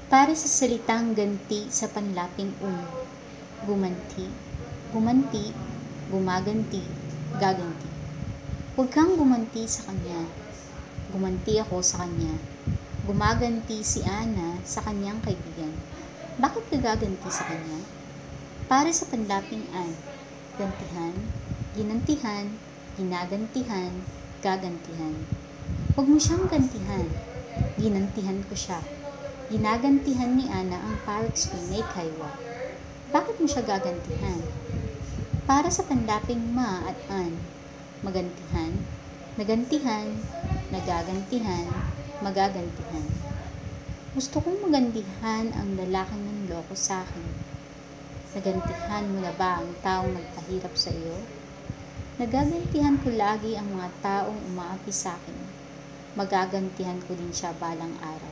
Para sa salitang ganti sa panlaping gumanti, gumanti, gumaganti, gaganti. Huwag kang gumanti sa kanya. Gumanti ako sa kanya. Gumaganti si Ana sa kanyang kaibigan. Bakit ka gaganti sa kanya? Para sa panlaping gantihan, ginantihan, ginagantihan, gagantihan. Huwag mo siyang gantihan. Ginantihan ko siya. Ginagantihan ni Ana ang parrot screen ni Kaiwa. Bakit mo siya gagantihan? Para sa panlaping ma at an, magantihan, nagantihan, nagagantihan, magagantihan. Gusto kong magantihan ang lalaking nanloko sa akin. Nagantihan mo na ba ang taong nagpahirap sa iyo? Nagagantihan ko lagi ang mga taong umaapi sa akin. Magagantihan ko din siya balang araw.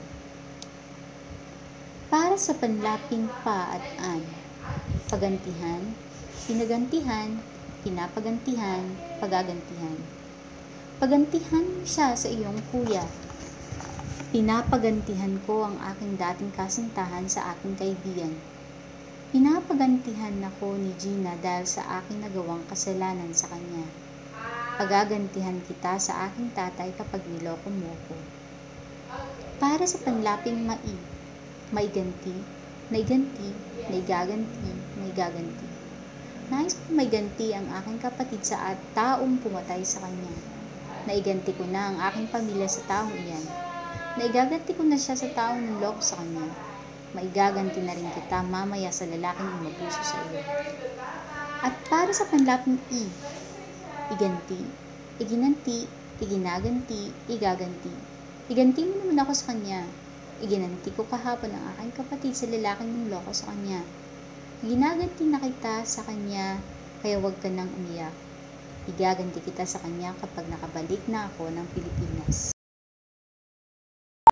Para sa panlaping pa at an, pagantihan, pinagantihan, pinapagantihan, pagagantihan. Pagantihan siya sa iyong kuya. Pinapagantihan ko ang aking dating kasintahan sa aking kaibigan. Pinapagantihan ako ni Gina dahil sa aking nagawang kasalanan sa kanya. Pagagantihan kita sa aking tatay kapag niloko mo ko. Para sa panlaping maiganti, naiganti, naigaganti, naigaganti. Nais ko maiganti ang aking kapatid sa taong pumatay sa kanya. Naiganti ko na ang aking pamilya sa taong iyan. Naigaganti ko na siya sa taong nanloko sa kanya. Maigaganti na rin kita mamaya sa lalaking umabuso sa iyo. At para sa panlaping iganti, iginanti, iginaganti, igaganti. Iganti mo naman ako sa kanya. Iginanti ko kahapon ang aking kapatid sa lalaking nanloko sa kanya. Ginaganti na kita sa kanya, kaya huwag ka nang umiyak. Igaganti kita sa kanya kapag nakabalik na ako ng Pilipinas.